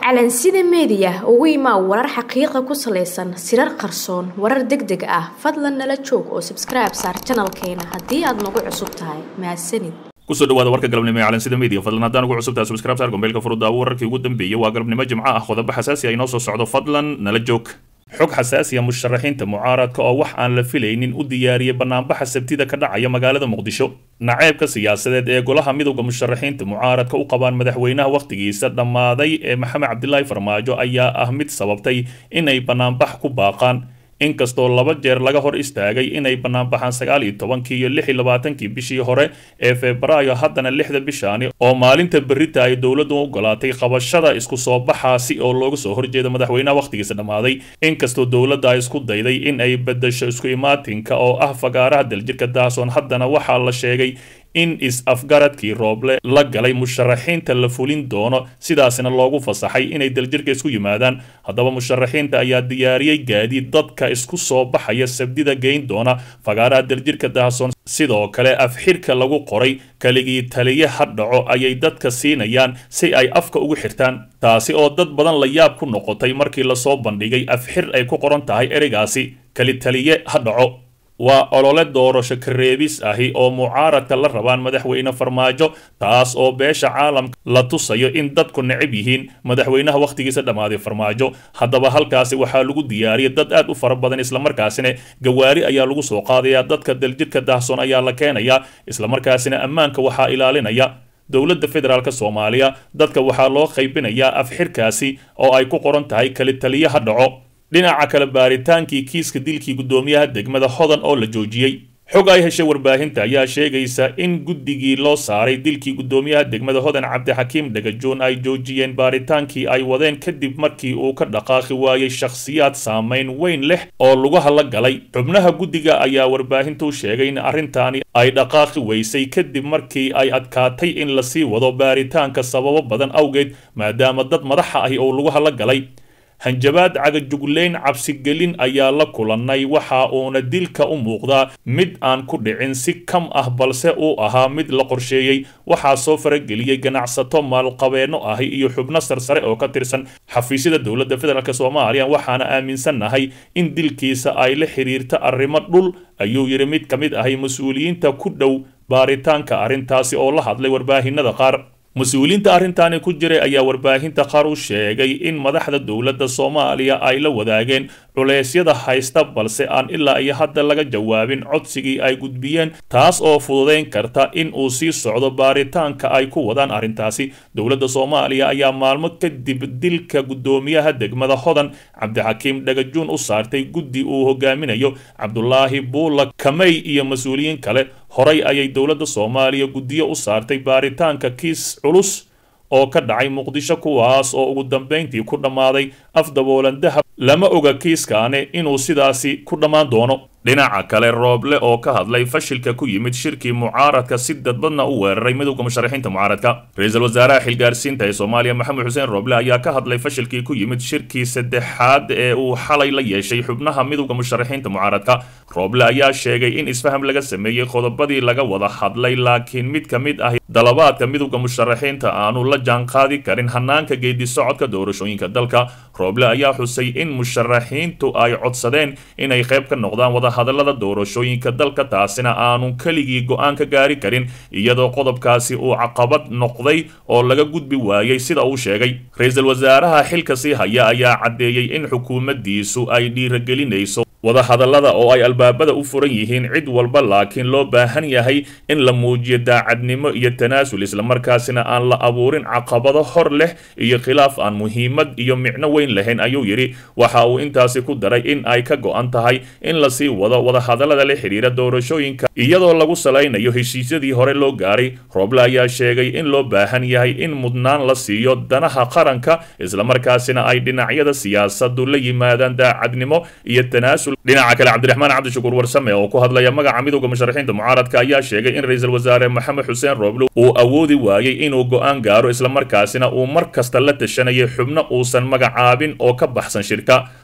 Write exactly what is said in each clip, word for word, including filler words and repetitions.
calansida media ugu imaa warar xaqiiqo ku saleysan sirar qarsoon warar degdeg ah fadlan nala joog oo subscribe saar channelkeena hadii aad nagu cusub tahay mahadsanid kusoo dhawaada warka galabnimo ee calansida media fadlan haddaan ugu cusub tahay subscribe saar gombeelka furudda wararkii ugu dambeeyay waa galabnimo jimco ah qodobo xasaasi ah inoo soo socdo fadlan nala joog xog xasaasi ah musharaxiinta mucaaradka oo wax aan la filaynin u diyaariyay banaanbaxa sabtida ka dhacaya magaalada muqdisho naceebka siyaasadeed ee golaha midowga musharaxiinta mucaaradka u qabaan madaxweynaha waqtigiisa dhammaaday ee maxamed cabdilaahi farmaajo ayaa ah mid sababtay inay banaanbax ku baaqaan inkastoo laba jeer laga hor istaagay inay banaanbaxaan sagaal iyo tobankii iyo lix iyo labaatankii bishii hore ee febraayo haddana lixda bishaani oo maalinta berita ay dowladdu u ogolaatay qabashada isku soo baxaasi oo looga soo horjeeda madaxweynaha waqtigiisa dhammaaday inkastoo dowladda ay isku dayday in ay bedesho isku imaatinka oo ah fagaaraha daljirka daasoon haddana waxaa la sheegay in is-afgaradkii rooble la galay musharaxiinta la fulin doono sidaasina loogu fasaxay inay daljirka isku yimaadaan haddaba musharaxiinta ayaa diyaariyey gaadiid dadka isku soo baxaya sabdida geyn doona fagaaraha daljirka daasoon sidoo kale afxirka lagu qoray kaligii taliye ha dhaco ayay dadka siinayaan si ay afka ugu xirtaan taasi oo dad badan la yaab ku noqotay markii lasoo bandhigay afxir ay ku qoran tahay ereygaasi kali taliye ha dhaco waa olole doorasho kareebis ahi oo mucaaradka la rabaan madaxweyne farmaajo taas oo beesha caalamka la tusayo in dadku necab yihiin madaxweynaha waqtigiisa dhammaaday farmaajo haddaba halkaasi waxaa lagu diyaariyay dad aad u fara badan islamarkaasina gawaari ayaa lagu soo qaadayaa dadka daljirka daahsoon ayaa la keenayaa islamarkaasina ammaanka waxaa ilaalinaya dowladda federaalk soomaaliya dadka waxaa loo qaybinayaa afxirkaasi oo ay ku qoran tahay kali taliye ha dhaco dhinaca kale baaritaankii kiiska dilkii guddoomiyaha degmada hodan oo la joojiyey xog ay heshay warbaahinta ayaa sheegaysa in guddigii loo saaray dilkii guddoomiyaha degmada hodan cabdixakiim dhagajoon ay joojiyeen baaritaankii ay wadeen kadib markii uu ka dhaqaaqi waayey shakhsiyaad saamayn weyn leh oo lugaha la galay xubnaha guddiga ayaa warbaahintu sheegay in arrintaani ay dhaqaaqi weysay kadib markii ay adkaatay in lasii wado baaritaanka sababo badan awgeed maadaama dad madaxa ahi oo lugaha la galay hanjabaad cagajugleyn cabsigelin ayaa la kulannay waxa uuna dilka u muuqdaa mid aan ku dhicin si kam ah balse uu ahaa mid la qorsheeyey waxaa soo farageliyey ganacsato maalqabeenno ahi iyo xubno sarsare oo ka tirsan xafiisyada dowladda federaalk soomaaliya waxaana aaminsannahay in dilkiisa ay la xiriirta arrimo dhul ayuu yidhi mid ka mid ahi mas-uuliyiinta ku dhow baaritaanka arrintaasi oo la hadlay warbaahinada qaar mas-uuliyiinta arrintaani ku jiray ayaa warbaahinta qaar u sheegay in madaxda dowladda soomaaliya ay la wadaageen culeysyada haysta balse aan ilaa iyo hadda laga jawaabin codsigii ay gudbiyeen taas oo fududayn karta in uu sii socdo baaritaanka ay ku wadaan arrintaasi dowladda soomaaliya ayaa maalmo kadib dilka guddoomiyaha degmada hodan cabdixakiim dhagajuun u saartay guddi uu hogaaminayo cabdulaahi buula kamey iyo mas-uuliyiin kale horay ayay dowladda soomaaliya guddiyo u saartay baaritaanka kiis culus oo ka dhacay muqdisho kuwaas oo ugu dambayntii ku dhammaaday afdaboolan dahab lama oga kiiskaani inuu sidaasi ku dhammaan doono dhinaca kale rooble oo ka hadlay fashilka ku yimid shirkii mucaaradka si dadbadna u weeraray midowga musharaxiinta mucaaradka ra-iisul wasaaraha xilgaarsiinta ee soomaaliya maxamed xuseen rooble ayaa ka hadlay fashilkii ku yimid shirkii saddexaad ee uu xalay la yeeshay xubnaha midowga musharaxiinta mucaaradka rooble ayaa sheegay in isfaham laga sameeyey qodobadii laga wada hadlay laakiin mid ka mid ah dalabaadka midowga musharaxiinta aanu la jaanqaadi karin hanaanka geedi socodka doorashooyinka dalka rooble ayaa xusay in musharaxiintu ay codsadeen inay qayb ka noqdaan wada hadallada doorashooyinka dalka taasina aanu keligii go-aan ka gaari karin iyadoo qodobkaasi uu caqabad noqday oo laga gudbi waayey sida uu sheegay ra-iisul wasaaraha xilka sii haya ayaa caddeeyey in xukuumaddiisu ay dhiiragelinayso wada hadallada oo ay albaabada u furan yihiin cid walba laakiin loo baahan yahay in la muujiyo daacadnimo iyo tanaasul islamarkaasina aan la abuurin caqabado hor leh iyo khilaaf aan muhiimad iyo micno weyn lahayn ayuu yidhi waxa uu intaasi ku daray in ay ka go-an tahay in lasii wado wada hadallada la xidhiira doorashooyinka iyadoo lagu salaynayo heshiisyadii hore loo gaaray rooble ayaa sheegay in loo baahan yahay in mudnaan la siiyo danaha qaranka islamarkaasina ay dhinacyada siyaasadu la yimaadaan daacadnimo iyo tanaasul dhinaca kale cabdiraxmaan cabdishakuur warsame oo ku hadlaya magaca midowga musharaxiinta mucaaradka ayaa sheegay in ra-iisul wasaare maxamed xuseen rooble uu awoodi waayey inuu go-aan gaaro islamarkaasina uu mar kasta la tashanayay xubno uusan magacaabin oo ka baxsan shirka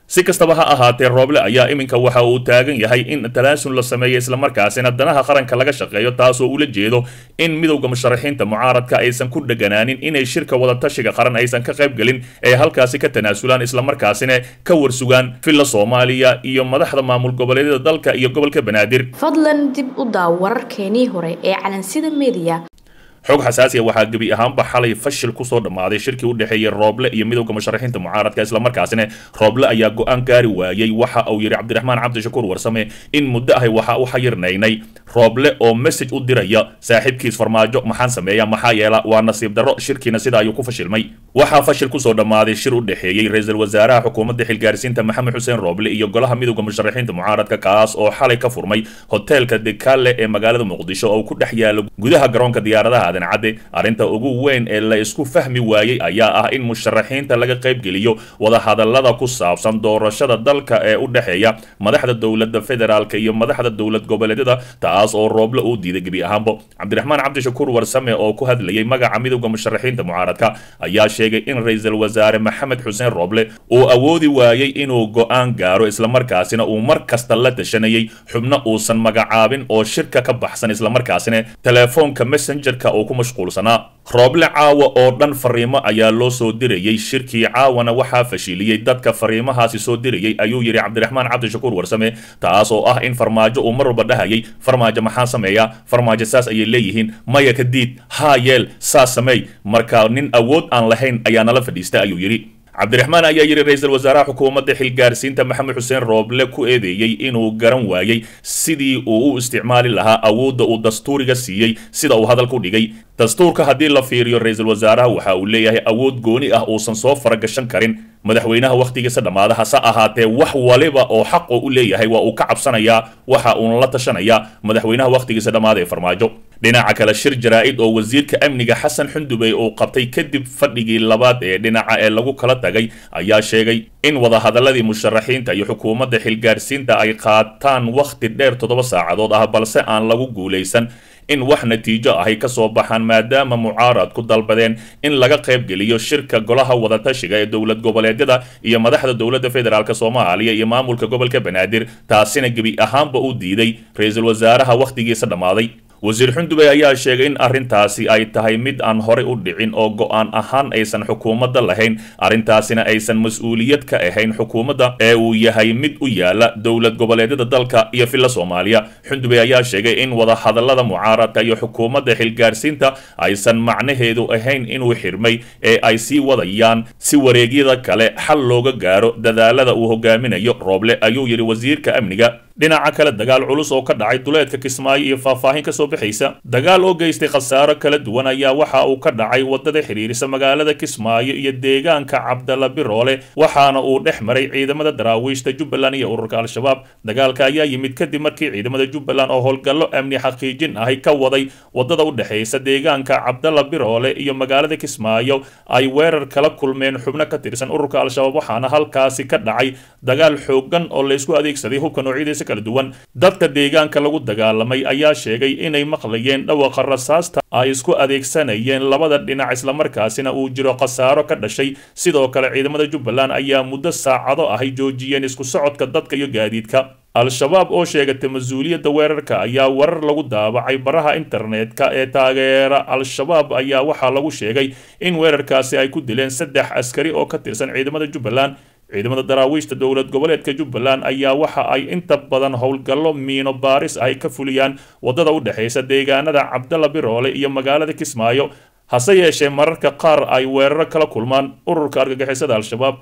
si kastaba ha ahaatee Rooble ayaa iminka waxa uu taagan yahay in talaasun la sameeyo isla markaasina danaha qaranka laga shaqeeyo taasoo ula jeedo in midowga musharaxiinta mucaaradka aysan ku dhaganaanin inay shirka wada tashiga qaran aysan ka qayb galin ee halkaasi ka tanaasulaan isla markaasina ka warsugaan filla Soomaaliya iyo madaxda maamul goboleedyada dalka iyo gobolka Banaadir. fadlan dib u daaw wararkeenii hore ee Calansida Media. xog xasaasi ah waxaa gabi ahaanba xalay fashil ku soo dhamaaday shirkii u dhaxeeyay Rooble iyo midowga musharaxiinta mucaaradka isla markaasina Rooble ayaa go'aan gaari waayay waxa uu yiri Cabdiraxmaan Cabdishakuur Warsame in muddo ah waxa uu xayirnaynay Rooble oo message u diraya saaxiibkiis Farmaajo maxaan sameeyaa maxaa yeela waa nasiib darro shirkiina sida ayuu ku fashilmay waxa fashil ku soo dhamaaday shir u dhaxeeyay ra'iisul wasaaraha xukuumadda xilgaarsiinta Maxamed Xuseen Rooble iyo golaha midowga musharaxiinta mucaaradka kaas oo xalay ka furmay hotelka Dekale ee magaalada Muqdisho oo ku dhex yaala gudaha garoonka diyaaradaha arinta ugu weyn ee la isku fahmi waayay ayaa ah in musharaxiinta laga qayb geliyo wada hadallada ku saabsan doorashada dalka ee u dhaxeeya madaxda dowladda federaalka iyo madaxda dowlad goboleedyada taas oo Rooble uu diiday gabi ahaanba. Cabdiraxmaan Cabdishakuur Warsame oo ku hadlayay magaca midowga musharaxiinta mucaaradka ayaa sheegay in ra'iisul wasaare Maxamed Xuseen Rooble uu awoodi waayay inuu go'aan gaaro isla markaasina uu mar kasta la tashanayay xubno uusan magacaabin oo shirka ka baxsan isla markaasina telefoonka messengerka oo ku mashquulsanaa. Rooble caawa oo dhan fariimo ayaa loo soo dirayay shirkii caawana waxaa fashiliyay dadka fariimahaasi soo dirayay ayuu yiri Cabdiraxmaan Cabdishakuur Warsame taas oo ah in Farmaajo uu mar walba dhahayay Farmaajo maxaan sameeyaa Farmaajo saas ayay leeyihiin maya ka diid ha yeel saas sameey marka nin awood aan lahayn ayaa nala fadhiista ayuu yiri. Cabdiraxmaan ayaa yiri ra'iisul wasaaraha xukuumadda xilgaarsiinta Maxamed Xuseen Rooble ku eedeeyay inuu garan waayay sidii uu u isticmaali lahaa awoodda uu dastuuriga siiyay sida uu hadalku dhigay. dastuurka haddii la fiiriyo ra'iisul wasaaraha waxa uu leeyahay awood gooni ah uusan soo faragashan karin madaxweynaha waqtigiisa dhamaada hase ahaatee wax waliba oo xaq u leeyahay waa uu ka cabsanayaa waxa uu la tashanayaa madaxweynaha waqtigiisa dhamaada ee Farmaajo. dhinaca kale shir jaraa'id oo wasiirka amniga Xasan Xundubey oo qabtay kadib fadhigii labaad ee dhinaca ee lagu kala tagay ayaa sheegay in wada hadaladii musharaxiinta iyo xukuumadda xilgaarsiinta ay qaataan waqti dheer toddoba saacadood ah balse aan lagu guuleysan in wax natiijo ahi ka soo baxaan maadaama mucaarad ku dalbadeen in laga qayb geliyo shirka golaha wada tashiga ee dowlad goboleedyada iyo madaxda dowladda federaalka Soomaaliya iyo maamulka gobolka Banaadir taasina gabi ahaanba uu diiday ra'iisul wasaaraha waqtigiisa dhamaaday. wasiir Xundubey ayaa sheegay in arrintaasi ay tahay mid aan hore u dhicin oo go'aan ahaan aysan xukuumadda lahayn arrintaasina aysan mas'uuliyad ka ahayn xukuumadda ee uu yahay mid u yaala dowlad goboleedyada dalka iyo filla Soomaaliya. Xundubey ayaa sheegay in wada hadallada mucaaradka iyo xukuumadda xilgaarsiinta aysan macnaheedu ahayn inuu xirmay ee ay sii wadayaan si wareegyada kale xal looga gaaro dadaalada uu hogaaminayo Rooble ayuu yiri wasiirka amniga. dhinaca kale dagaal culus oo ka dhacay duleedka Kismaayo iyo faahfaahin ka soo bixaysa dagaal oo geystay khasaaro kala duwan ayaa waxa uu ka dhacay wadada xiriirisa magaalada Kismaayo iyo deegaanka Cabdalla Biroole waxaana uu dhex maray ciidamada daraawiishta Jubbaland iyo ururka Al-Shabaab. dagaalka ayaa yimid kadib markii ciidamada Jubbaland oo howlgallo amni xaqiijin ah ka waday wadada u dhaxaysa deegaanka Cabdalla Biroole iyo magaalada Kismaayo ay weerar kala kulmeen xubno ka tirsan ururka Al-Shabaab waxaana halkaasi ka dhacay dagaal xooggan oo la isku adeegsaday hubka noocyadiisa kala duwan. dadka deegaanka lagu dagaalamay ayaa sheegay inay maqlayeen dhawaqa rasaasta ay isku adeegsanayeen labada dhinac isla markaasina uu jiro khasaaro ka dhashay. sidoo kale ciidamada Jubbaland ayaa muddo saacado ah joojiyeen isku socodka dadka iyo gaadiidka. Al-Shabaab oo sheegatay mas'uuliyadda weerarka ayaa warar lagu daabacay baraha internetka ee taageera Al-Shabaab ayaa waxaa lagu sheegay in weerarkaasi ay ku dileen saddex askari oo ka tirsan ciidamada Jubbaland. ciidamada daraawiishta dowlad goboleedka Jubbaland ayaa waxa ay inta badan howlgallo miino baaris ay ka fuliyaan wadada u dhaxaysa deegaanada Cabdalla Biroole iyo magaalada Kismaayo hase yeeshee mararka qaar ay weeraro kala kulmaan ururka argagixisada Al-Shabaab.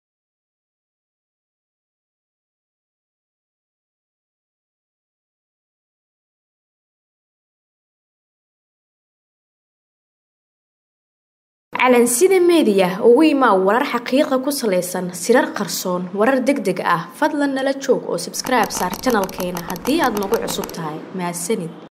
Calansida Media ugu imaa warar xaqiiqo ku saleysan sirar qarsoon warar degdeg ah fadlan nala joog oo subscribe saar channelkeena haddii aad nagu cusub tahay mahadsanid.